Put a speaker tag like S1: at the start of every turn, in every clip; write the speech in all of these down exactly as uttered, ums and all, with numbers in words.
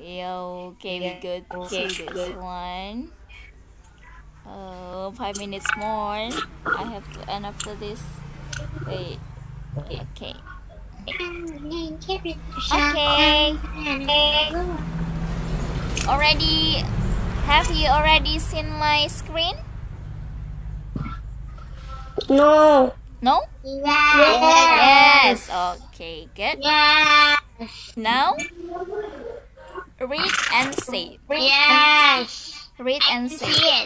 S1: Yeah, okay, we go to this one. Uh, five minutes more. I have to end after this. Wait. Okay. Okay. Already. Have you already seen my screen?
S2: No.
S1: No?
S2: Yes.
S1: Yes. Okay, good.
S2: Yes.
S1: Now, read and say.
S2: Yes.
S1: Read and say.
S2: See it.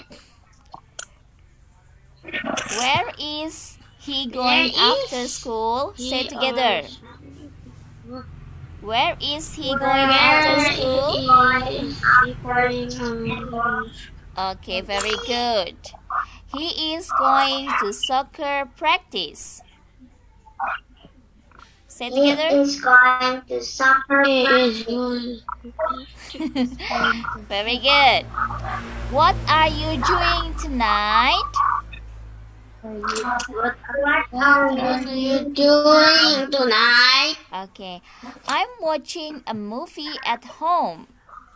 S1: Where is he going
S2: Where
S1: after
S2: is
S1: school?
S2: he
S1: Say together.
S2: or-
S1: Where is he going
S2: Where
S1: after
S2: is
S1: school?
S2: he going?
S1: Okay, very good. He is going to soccer practice. Say
S2: He
S1: together.
S2: is going to soccer practice.
S1: Very good. What are you doing tonight?
S2: What are you doing tonight?
S1: Okay, I'm watching a movie at home.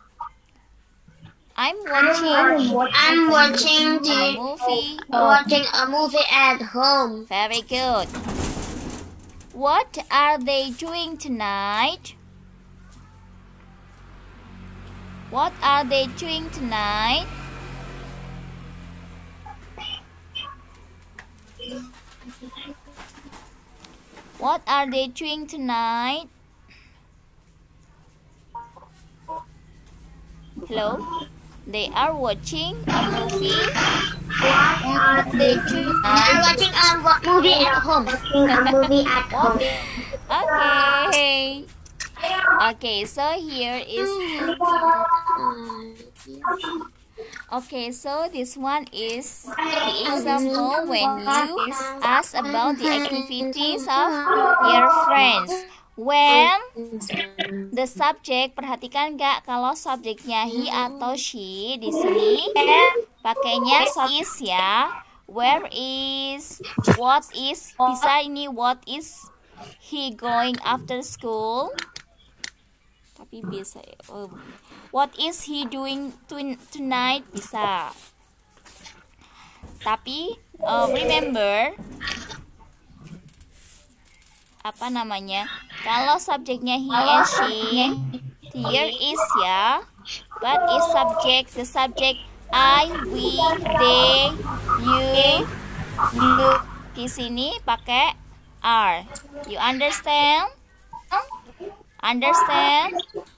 S1: I'm watching
S2: I'm watching
S1: a
S2: the
S1: movie.
S2: watching a movie at home.
S1: Very good. What are they doing tonight? What are they doing tonight? What are they doing tonight? Hello? They are watching a movie.
S2: What are they doing? They are watching a wa- movie at home. Watching a movie at home.
S1: Okay. Okay, so here is Okay, so this one is the example when you ask about the activities of your friends. When the subject, perhatikan gak kalau subjeknya he atau she di sini pakainya is ya. Where is, what is, bisa ini what is he going after school? Tapi bisa oh. What is he doing to, tonight? Bisa. Tapi uh, remember apa namanya? Kalau subjeknya he and she, here is ya. What is subject? The subject I, we, they, you. You di sini pakai are. You understand? Understand?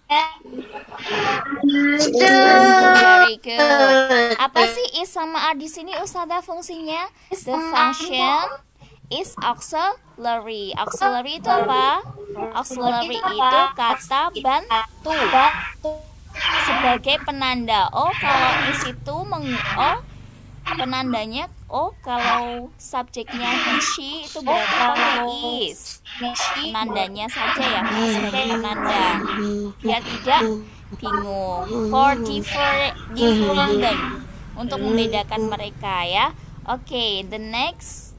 S1: Very good. Apa sih is sama are di sini Ustazah fungsinya? The function is auxiliary. Auxiliary itu apa? Auxiliary itu kata bantu sebagai penanda. Oh, kalau is itu meng oh penandanya oh kalau subjeknya he she itu berarti pakai is. Penandanya saja ya sebagai penanda biar tidak bingung. For different different untuk membedakan mereka ya. Oke, okay, the next.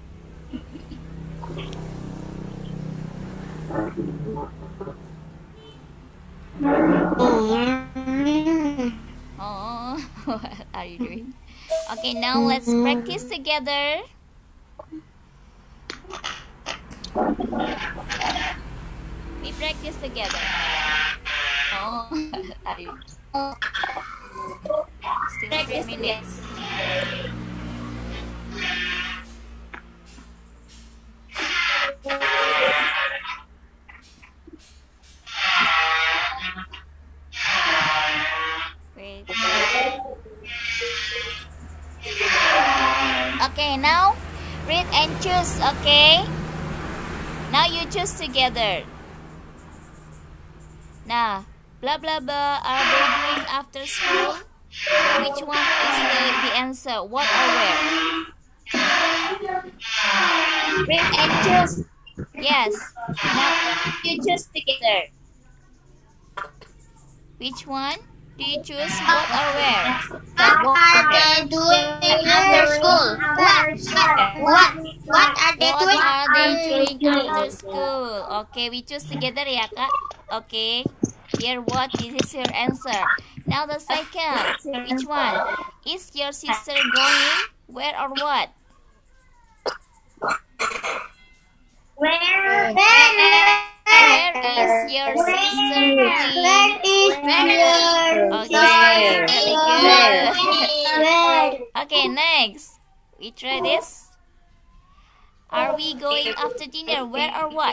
S1: Oh, what are you doing? Okay, now let's practice together. We practice together. Oh, are you? Still three minutes. Wait. Okay, now read and choose. Okay, now you choose together. Now, blah blah blah are they doing after school? Which one is the, the answer? What or where?
S2: Read and choose.
S1: Yes. Now
S2: You choose together.
S1: which one do you choose? What or where?
S2: What are they doing after school? What? What? What are they
S1: What
S2: doing?
S1: are they doing after school? Okay, we choose together ya kak. Okay. Here, what? This is your answer. Now the second. Which one? Is your sister going? Where or what?
S2: Where?
S1: Where is your sister going?
S2: Where is your
S1: Okay, very good.
S2: Where?
S1: Okay, next. We try this. Are we going after dinner? Where or what?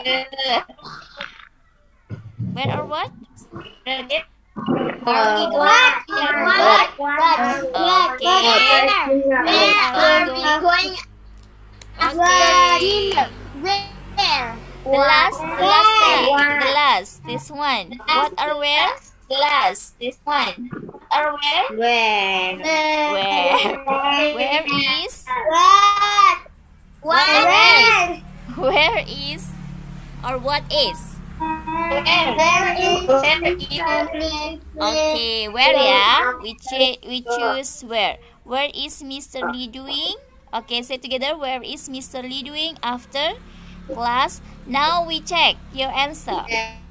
S1: Where or what? Are we going
S2: What?
S1: after
S2: What?
S1: dinner?
S2: What?
S1: Okay.
S2: Where are we going?
S1: Okay.
S2: Where?
S1: The last, the last thing. The last. This one. What or where? The last. This one. What or where?
S2: Where?
S1: Where? Where is?
S2: What?
S1: What or
S2: Where?
S1: Where is? Or what is?
S2: Where is?
S1: Okay, where ya? We ch we choose where. Where is Mister Lee doing? Okay, say together. Where is Mister Lee doing after class? Now we check your answer.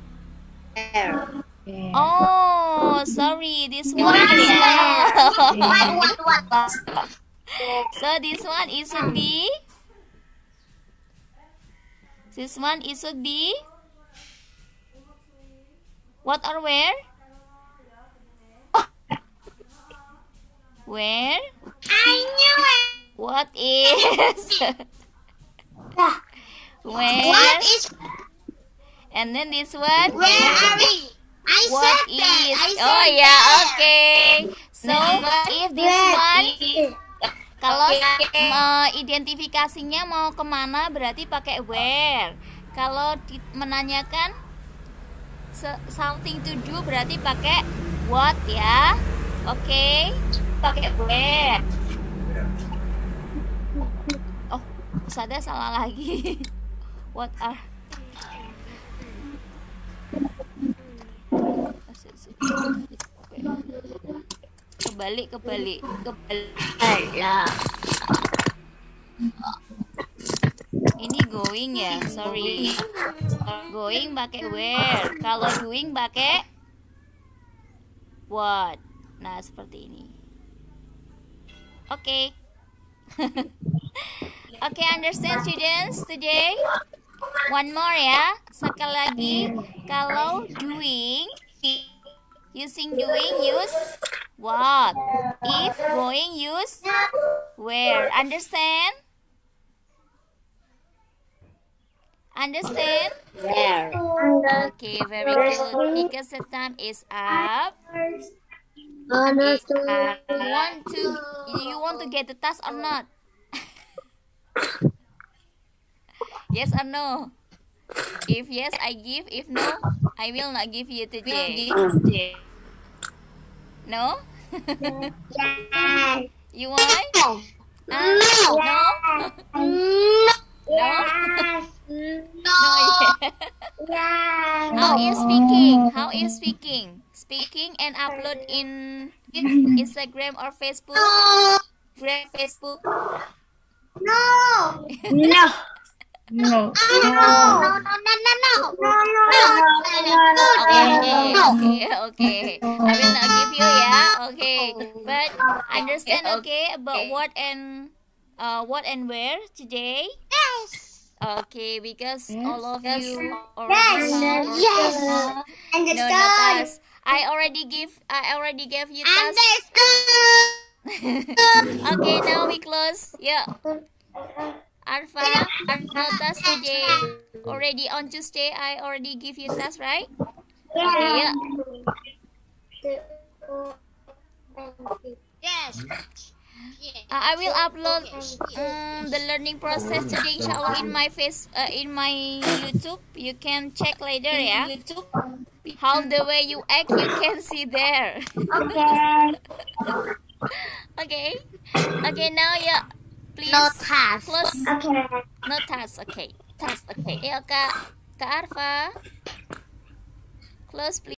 S1: Oh, sorry. This one is wrong.
S2: What? What? What?
S1: So this one it should be. This one it should be. What or where? Where?
S2: I knew it.
S1: What is? Where?
S2: What is?
S1: And then this one?
S2: Where are we? I
S1: What
S2: said that.
S1: is?
S2: I said
S1: Oh yeah,
S2: that.
S1: okay. So if this one, kalau uh, identifikasinya mau kemana berarti pakai where. Kalau di- menanyakan se- something to do berarti pakai what ya. Oke, okay. Pakai where. Oh, saya salah lagi. What are? Kebalik, kebalik, kebalik. Ini going ya, sorry. Going pakai where. Kalau doing pakai what. Nah, seperti ini. Oke. Okay. Oke, okay, understand students today? One more ya. Sekali lagi, kalau doing, using doing use what? If going use where? Understand? Understand?
S2: Where?
S1: Okay, very good. Because the time is up.
S2: One,
S1: Okay,
S2: two,
S1: uh, you want to you want to get the task or not? Yes or no? If yes, I give. If no, I will not give you today. No?
S2: yes.
S1: You want?
S2: No.
S1: Uh,
S2: No.
S1: no?
S2: No.
S1: No?
S2: No.
S1: No.
S2: Yes.
S1: How is speaking? How is speaking? Speaking and upload in Instagram or Facebook? Gram, Facebook?
S2: No. No. No. No. No. No. No. No. No.
S1: Okay, okay, okay. I will not give you, yeah. Okay, but understand, okay, about what and uh what and where today?
S2: Yes.
S1: Okay, because all of you
S2: Yes.
S1: already know.
S2: Yes.
S1: No, no
S2: Understood.
S1: task. I already give. I already gave you task.
S2: Understood.
S1: Okay, now we close. Yeah. Arfa, no task today. Already on Tuesday, I already give you task, right? Okay, yeah.
S2: Yes.
S1: Uh, I will upload um, the learning process today, inshallah, in my face, uh, in my YouTube. You can check later, yeah. YouTube. How the way you act, you can see there.
S2: Okay.
S1: Okay. Okay. Now, yeah. Please
S2: No task.
S1: close.
S2: Okay.
S1: No task. Okay. Task. Okay. Yeah, Kak, Kak Arfa. Close, please.